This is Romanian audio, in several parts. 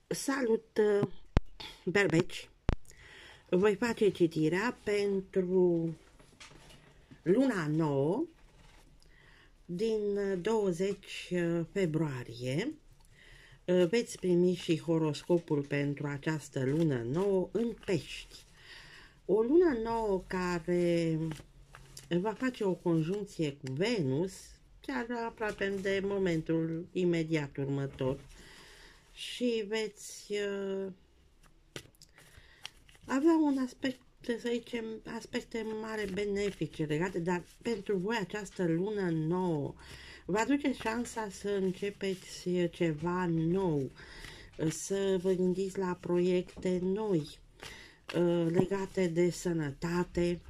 Salut, berbeci! Voi face citirea pentru luna 9 din 20 februarie. Veți primi și horoscopul pentru această lună nouă în Pești. O lună nouă care va face o conjuncție cu Venus, chiar aproape de momentul imediat următor. Și veți avea un aspect, să zicem, aspecte mare benefice legate, dar pentru voi această lună nouă vă aduce șansa să începeți ceva nou, să vă gândiți la proiecte noi legate de sănătate,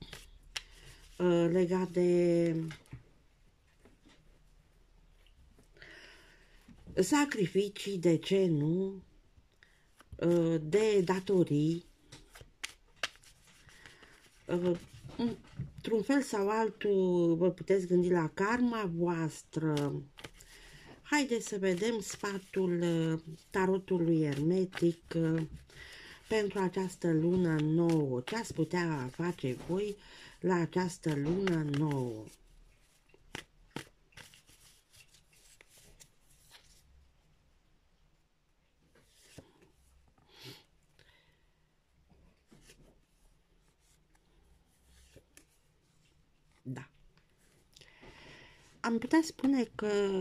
legate de sacrificii, de ce nu, de datorii. Într-un fel sau altul vă puteți gândi la karma voastră. Haideți să vedem sfatul tarotului ermetic pentru această lună nouă. Ce ați putea face voi la această lună nouă? Da. Am putea spune că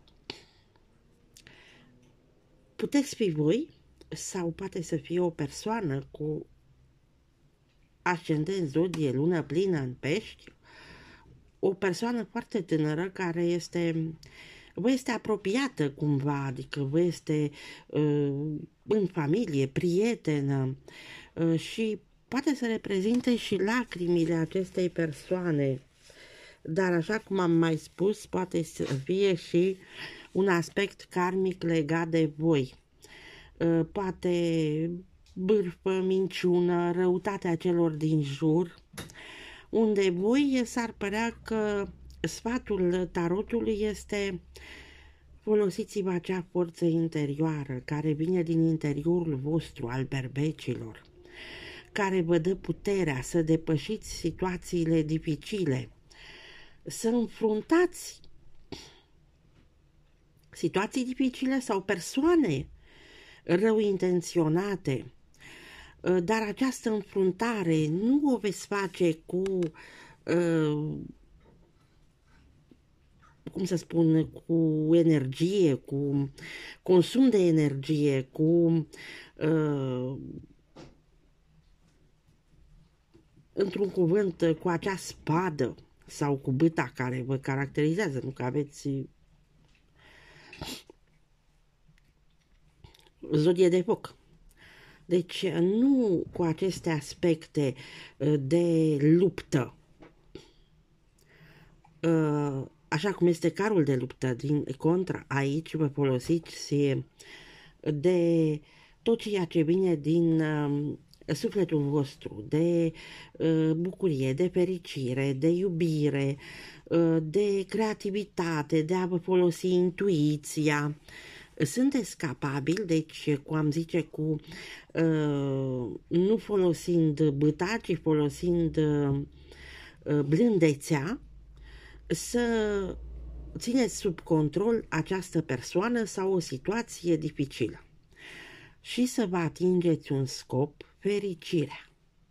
puteți fi voi sau poate să fie o persoană cu ascendent zodie, lună plină în Pești, o persoană foarte tânără care vă este apropiată cumva, adică vă este în familie, prietenă și poate să reprezinte și lacrimile acestei persoane. Dar așa cum am mai spus, poate să fie și un aspect karmic legat de voi. Poate bârfă, minciună, răutatea celor din jur, unde voi s-ar părea că sfatul tarotului este: folosiți-vă acea forță interioară care vine din interiorul vostru al berbecilor, care vă dă puterea să depășiți situațiile dificile, să înfruntați situații dificile sau persoane rău intenționate. Dar această înfruntare nu o veți face cu, cum să spun, cu energie, cu consum de energie, cu într-un cuvânt, cu acea spadă sau cu bâta care vă caracterizează, nu că aveți zodie de foc. Deci nu cu aceste aspecte de luptă, așa cum este carul de luptă, din contra, aici vă folosiți de tot ceea ce vine din sufletul vostru, de bucurie, de fericire, de iubire, de creativitate, de a vă folosi intuiția. Sunteți capabili, deci, cum am zice, nu folosind bâta, ci folosind blândețea, să țineți sub control această persoană sau o situație dificilă și să vă atingeți un scop: fericirea.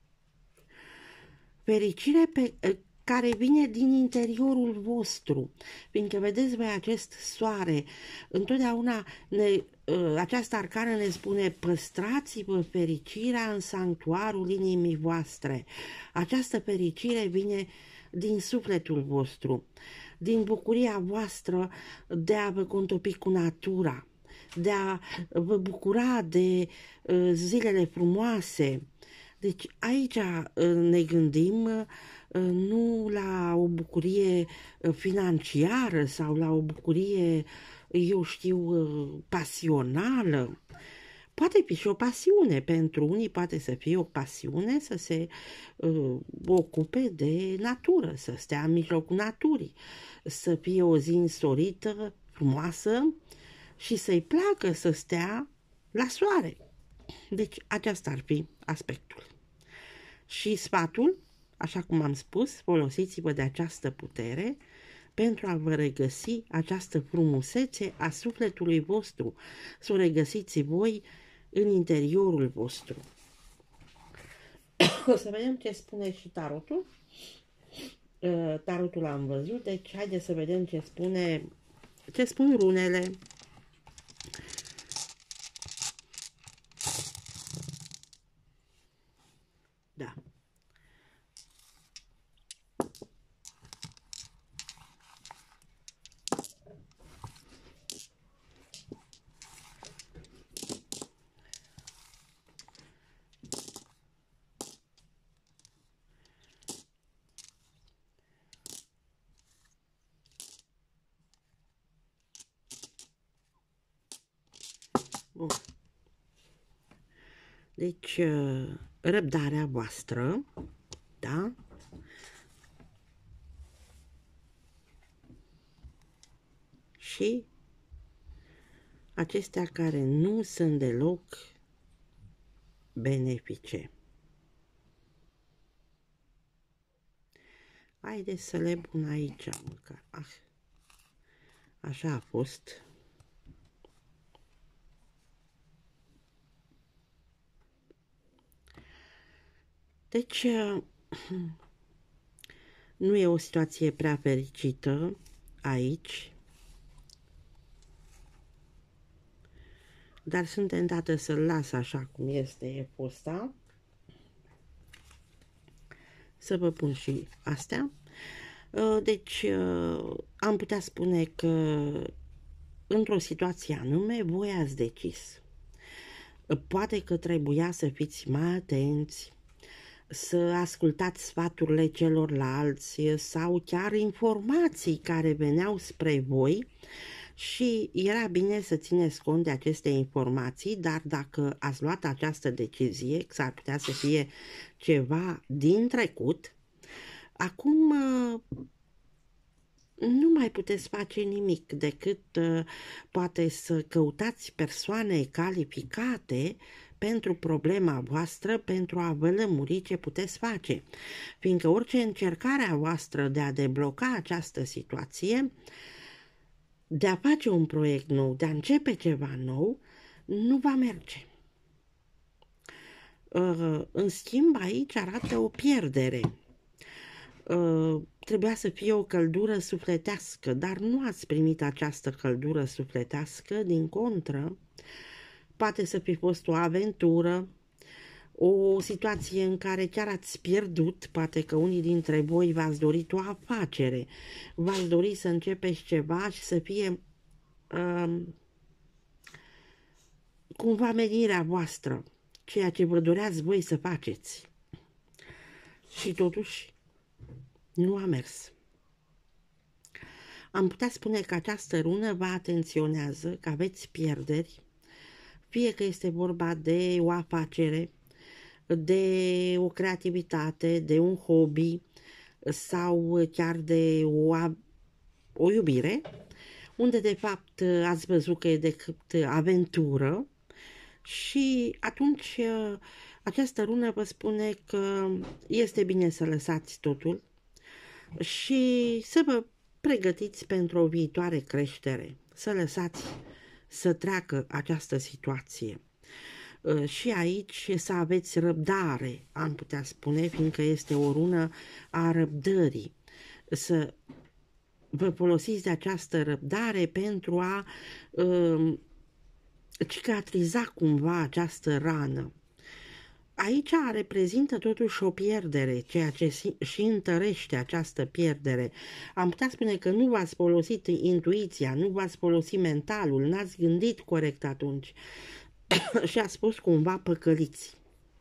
Fericire care vine din interiorul vostru, fiindcă vedeți voi acest soare, întotdeauna această arcană ne spune: păstrați-vă fericirea în sanctuarul inimii voastre. Această fericire vine din sufletul vostru, din bucuria voastră de a vă contopi cu natura, de a vă bucura de zilele frumoase. Deci aici ne gândim nu la o bucurie financiară sau la o bucurie, eu știu, pasională. Poate fi și o pasiune, pentru unii poate să fie o pasiune să se ocupe de natură, să stea în mijlocul naturii, să fie o zi însorită, frumoasă și să-i placă să stea la soare. Deci aceasta ar fi aspectul. Și sfatul, așa cum am spus, folosiți-vă de această putere pentru a vă regăsi această frumusețe a sufletului vostru, să o regăsiți voi în interiorul vostru. O să vedem ce spune și tarotul. Tarotul am văzut, deci haideți să vedem ce spun runele. Da. Bun. Deci, răbdarea voastră, da? Și acestea care nu sunt deloc benefice. Haideți să le pun aici, măcar. Așa a fost. Deci, nu e o situație prea fericită aici, dar sunt tentată să-l las așa cum este ăsta. Să vă pun și astea. Deci, am putea spune că într-o situație anume, voi ați decis. Poate că trebuia să fiți mai atenți, să ascultați sfaturile celorlalți sau chiar informații care veneau spre voi și era bine să țineți cont de aceste informații, dar dacă ați luat această decizie, s-ar putea să fie ceva din trecut, acum nu mai puteți face nimic decât poate să căutați persoane calificate pentru problema voastră, pentru a vă lămuri ce puteți face. Fiindcă orice încercare a voastră de a debloca această situație, de a face un proiect nou, de a începe ceva nou, nu va merge. În schimb, aici arată o pierdere. Trebuia să fie o căldură sufletească, dar nu ați primit această căldură sufletească, din contră, poate să fi fost o aventură, o situație în care chiar ați pierdut, poate că unii dintre voi v-ați dorit o afacere, v-ați dorit să începeți ceva și să fie cumva menirea voastră, ceea ce vă doreați voi să faceți. Și totuși nu a mers. Am putea spune că această rună vă atenționează, că aveți pierderi, fie că este vorba de o afacere, de o creativitate, de un hobby sau chiar de o iubire, unde de fapt ați văzut că e decât aventură și atunci această rună vă spune că este bine să lăsați totul și să vă pregătiți pentru o viitoare creștere, să lăsați să treacă această situație. Și aici să aveți răbdare, am putea spune, fiindcă este o rună a răbdării. Să vă folosiți de această răbdare pentru a cicatriza cumva această rană. Aici reprezintă totuși o pierdere, ceea ce și întărește această pierdere. Am putea spune că nu v-ați folosit intuiția, nu v-ați folosit mentalul, n-ați gândit corect atunci și ați fost cumva păcăliți.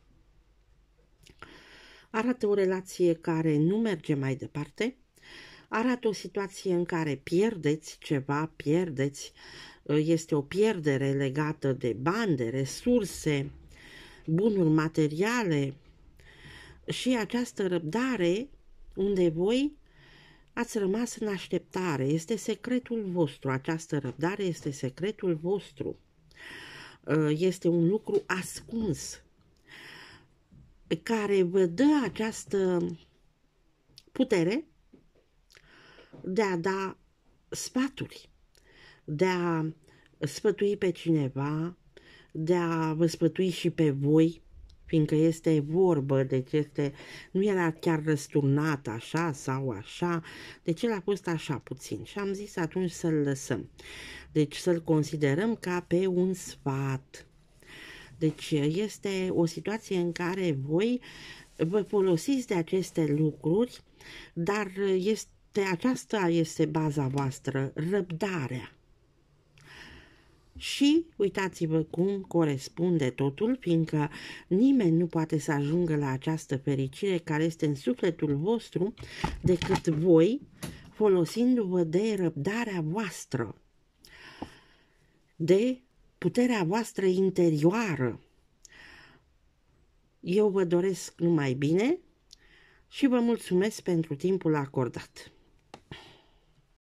Arată o relație care nu merge mai departe, arată o situație în care pierdeți ceva, este o pierdere legată de bani, de resurse, bunuri materiale și această răbdare unde voi ați rămas în așteptare. Este secretul vostru, această răbdare este secretul vostru. este un lucru ascuns care vă dă această putere de a da sfaturi, de a sfătui pe cineva, de a vă sfătui și pe voi, fiindcă este vorbă, deci nu era chiar răsturnat așa sau așa, deci el a fost așa puțin și am zis atunci să-l lăsăm, deci să-l considerăm ca pe un sfat. Deci este o situație în care voi vă folosiți de aceste lucruri, dar aceasta este baza voastră, răbdarea. Și uitați-vă cum corespunde totul, fiindcă nimeni nu poate să ajungă la această fericire care este în sufletul vostru decât voi, folosindu-vă de răbdarea voastră, de puterea voastră interioară. Eu vă doresc numai bine și vă mulțumesc pentru timpul acordat.